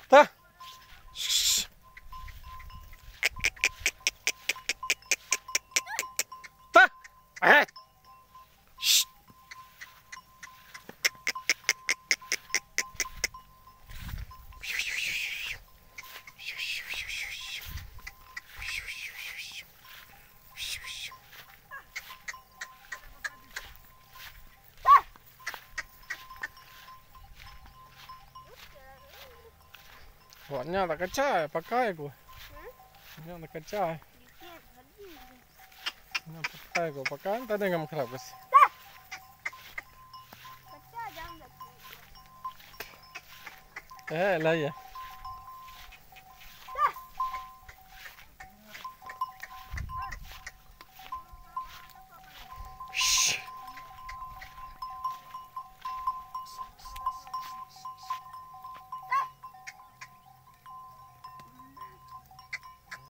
Ta. Ta. Eh. Buatnya tak kacau, pakai aku. Buatnya tak kacau. Ini pakai aku, pakai tak ada yang kerap kes. Lah ya.